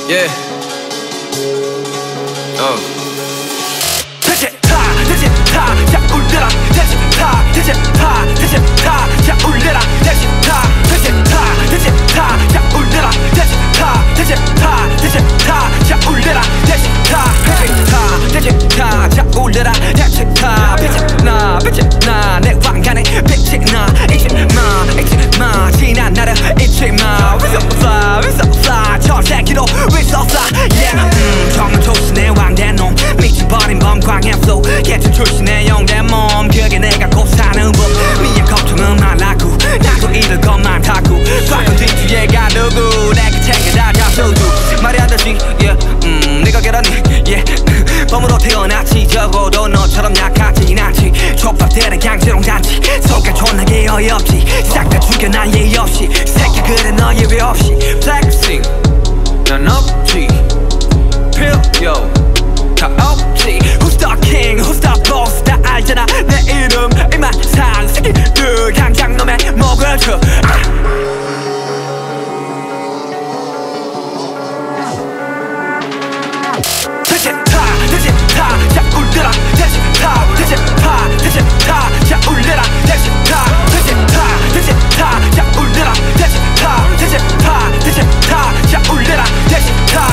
Yeah. 대체 다, 자 울려라. 대체 다, 자 울려라. 대체 다, 자 울려라. 대체 다, 자 울려라. 대체 다, 자 울려라. 대체 다, 빛이 나, 내 왕관에 빛이 나. 잊지 마, 지난 나를 잊지 마. We so fly, 저 새끼도 we so fly. Yeah, 정말 조신의 왕된 놈, 미쳐버린 범광의 flow. 예전 출신의 영된 몸, 그게 내가 곧 사는 법. 미의 걱정은 말라고, 나도 잃을 것만 타고. 과거 뒤뒤에가 누구, 내가 챙겨다 잡수두. 말하듯이, yeah, 네가 계란이, yeah. 범으로 태어났지, 적어도 너처럼 약하진 않지. 촉박되는 강제롱단지, 속가 존나게 어이없지. 싹 다 죽여 난 예의 없이, 새끼 그래 너 예외 없이. Flexing, 난 없지. 필요 다 없지. Who's the king, who's the boss, 다 알잖아 내 이름. 이만 산 새끼들 강장 놈의 목을 쳐. 대체 다, 자 울려라. 대체 다, 자 울려라. 대체 다, 자 울려라. 대체 다, 자 울려라. 대체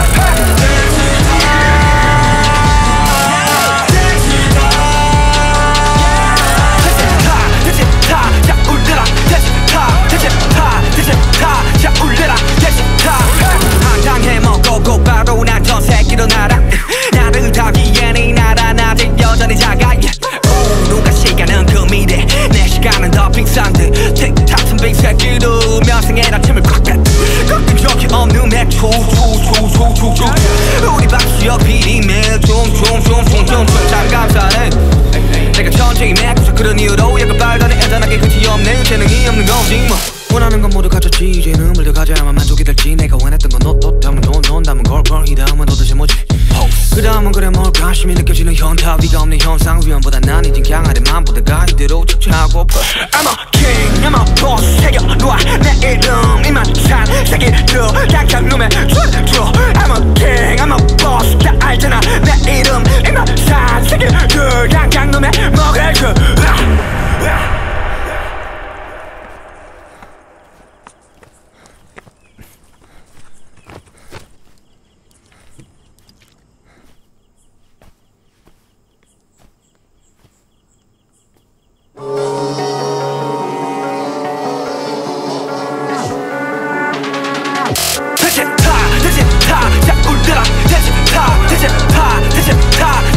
한강에 먹고 바로 난 저 새끼로 날아. 나를 타기엔 이 나라 아직 여전히 작아. 누가 시간은 그 미래, 내 시간은 더 비싼 듯. 틱탁슨 빅 새끼도 면상에 아침을 꽉 뺐. 꺾인 적이 없는 맥주 우리 박수역 비리며 춤 참 감사해. 내가 천천히 맥주서 그런 이유로 약간 발단에 애단하게 끝이 없는 재능이 없는 거지 뭐. 원하는 건 모두 가졌지. 이제 눈물 더 가져야만 만족이 될지. 내가 원했던 건 너 때문에 돈 담은 걸 이 다음은 도대체 뭐지. 그 다음은 그래 뭘까 관심이 느껴지는 현타. 위가 없는 현상 위험보다 난 이젠 강하대 맘보다가 이대로 착취하고파. I'm a king, I'm a boss. 새겨놓아 내 이름 이만 산 새끼들 강장 놈의 줘. I'm a king, I'm a boss. 다 알잖아 내 이름 이만 산 새끼들 강장 놈의 먹을 줘. 대체 다, 자 울려라. 대체 다,